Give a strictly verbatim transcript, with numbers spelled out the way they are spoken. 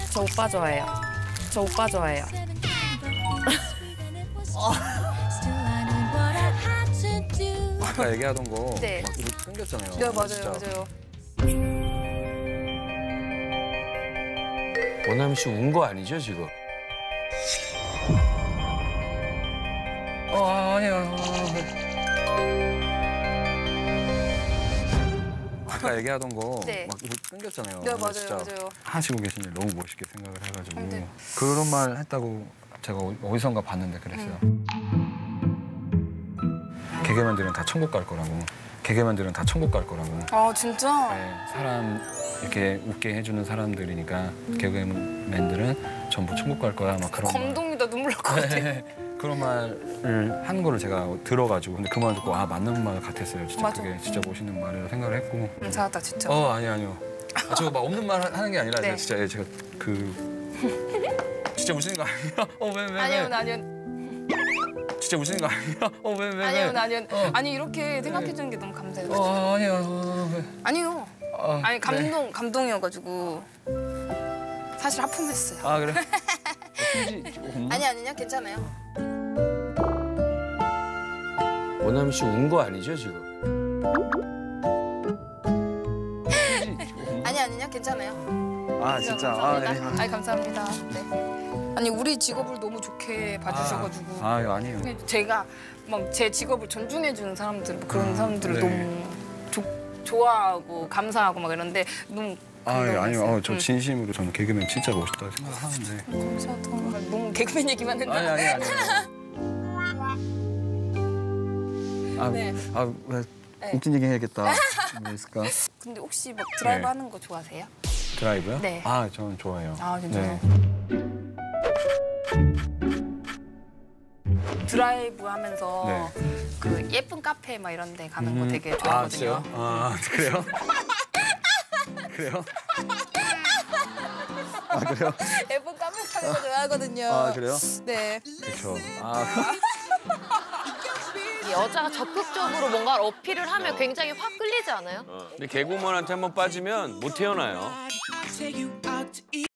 저 오빠 좋아해요. 저 오빠 좋아해요. 아까 얘기하던 거 네. 막 이렇게 끊겼잖아요. 네, 맞아요, 진짜. 맞아요. 원남이 씨 운 거 아니죠, 지금? 어, 아니요. 아까 얘기하던 거 네. 막 이렇게 끊겼잖아요. 네, 맞아요, 진짜 맞아요. 하시고 계신데 너무 멋있게 생각을 해가지고 네. 그런 말 했다고 제가 어디선가 봤는데 그랬어요. 음. 개그맨들은 다 천국 갈 거라고. 개그맨들은 다 천국 갈 거라고. 아, 진짜? 네, 사람 이렇게 웃게 해주는 사람들이니까 개그맨들은 전부 천국 갈 거야. 막 그런 말. 감동이다, 눈물 날 것 같아. 네, 그런 말을 한 거를 제가 들어가지고 근데 그 말 듣고 아 맞는 말 같았어요. 진짜 맞아. 그게 진짜 멋있는 말이라고 생각을 했고. 응, 잘했다, 진짜. 어 아니 아니요. 아, 저거 막 없는 말 하는 게 아니라 네. 제가 진짜 제가 그 진짜 웃으는 거 아니에요? 어왜 왜 왜? 아니요, 아니요. 진짜 웃으는 거 아니에요? 어왜 왜 왜? 아니요, 아니요. 어. 아니, 이렇게 생각해주는 게 너무 감사해요. 어 아니요. 어, 왜? 아니요. 어, 아니, 감동, 네. 감동이어가지고. 사실 하품했어요. 아 그래? 어, 휴지 없나? 아니, 아니요. 괜찮아요. 원남이 씨 운 거 아니죠, 지금? 휴지 없나? 아니, 아니요. 괜찮아요. 아 진짜. 아, 감사합니다. 네. 아니, 감사합니다. 네. 아니, 우리 직업을 너무 좋게 봐주셔가지고. 아, 아 아니에요. 제가 막 제 직업을 존중해주는 사람들, 뭐 그런 사람들을 네. 너무 조, 좋아하고 감사하고 막 이런데 너무 아 예, 아니요. 감동했어요. 어, 저 응. 진심으로 저는 개그맨 진짜 멋있다고 생각하는데. 감사하다. 너무 개그맨 얘기만 했나? 아니 아니 아니. 아, 네. 아, 왜 네. 웃긴 얘기 해야겠다. 뭐 있을까? 근데 혹시 막 드라이브 네. 하는 거 좋아하세요? 드라이브요? 네. 아, 저는 좋아해요. 아, 진짜요? 네. 드라이브 하면서 네. 그 예쁜 카페 막 이런 데 가는 거 음. 되게 아, 좋아하거든요. 진짜요? 아, 그래요? 그래요? 아, 그래요? 예쁜 카페 가는 거 좋아하거든요. 아, 그래요? 네. 그렇죠. 아, 여자가 적극적으로 뭔가를 어필을 하면 굉장히 확 끌리지 않아요? 근데 개그우먼한테 한번 빠지면 못 태어나요.